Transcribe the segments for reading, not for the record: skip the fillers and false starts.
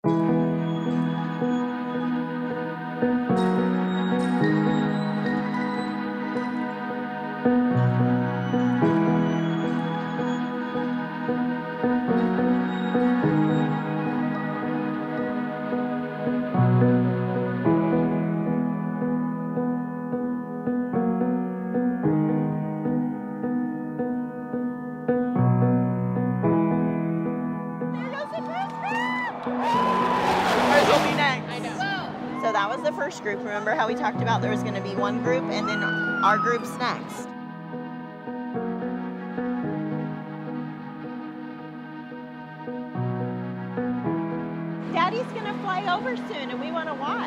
So that was the first group. Remember how we talked about there was going to be one group and then our group's next. Daddy's going to fly over soon and we want to watch.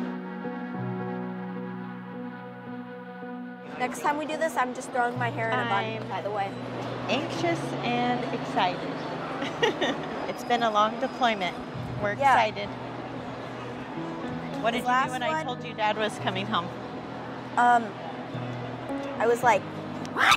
Next time we do this, I'm just throwing my hair in a bun, by the way. Anxious and excited. It's been a long deployment. We're excited. What did you do when I told you Dad was coming home? I was like, what?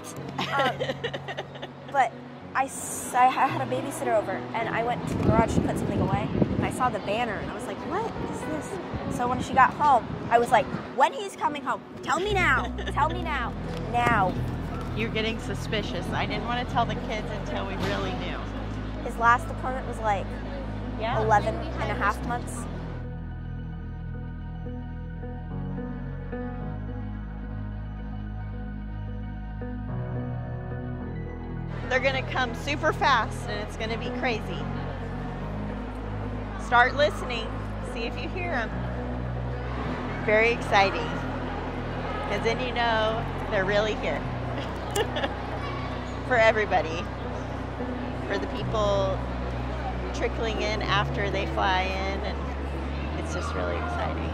But I had a babysitter over, and I went to the garage to put something away, and I saw the banner, and I was like, what is this? So when she got home, I was like, when he's coming home, tell me now. Tell me now. Now. You're getting suspicious. I didn't want to tell the kids until we really knew. His last deployment was like 11 and a half months. They're going to come super fast and it's going to be crazy. Start listening. See if you hear them. Very exciting. Because then you know they're really here. For everybody. For the people trickling in after they fly in. And it's just really exciting.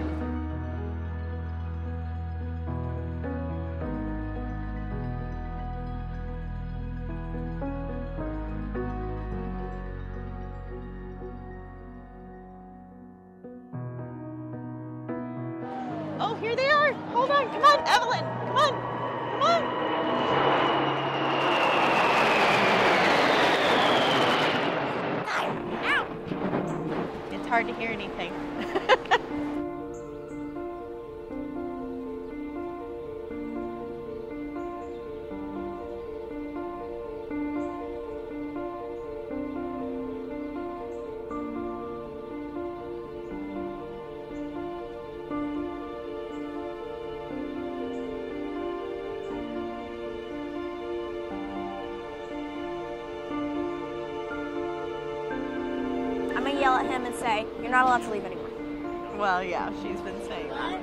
Oh, here they are. Hold on. Come on, Evelyn. Come on. Come on. Ow. It's hard to hear anything. I'm going to yell at him and say, you're not allowed to leave anymore. Well, yeah, she's been saying that.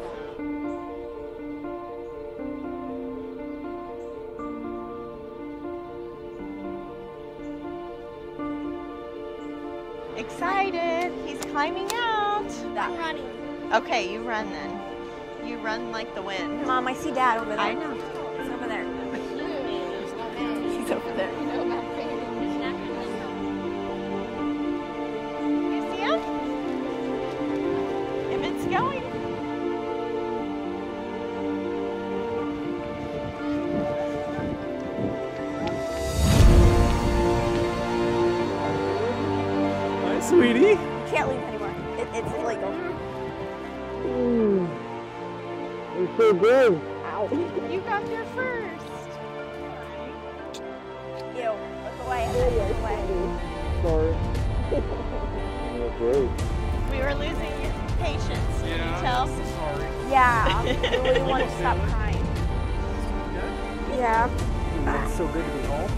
Excited. He's climbing out. I'm running. Okay, you run then. You run like the wind. Mom, I see Dad over there. I know. He's over there. He's over there. Going. Hi, sweetie. You can't leave anymore. It's illegal. It's so good. Ow. You got there first. Ew. Look away. Look away. Sorry. You're great. We were losing patience. Can you tell? Sorry. Yeah. I really want to stop crying. Yeah. It's so good to be home.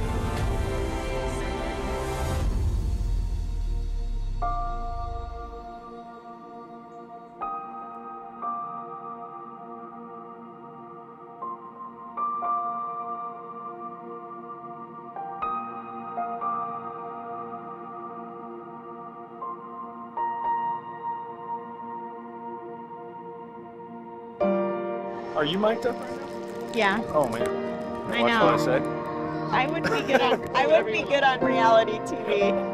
Are you mic'd up right now? Yeah. Oh man. I Watch know. what I say. I would be good on reality TV.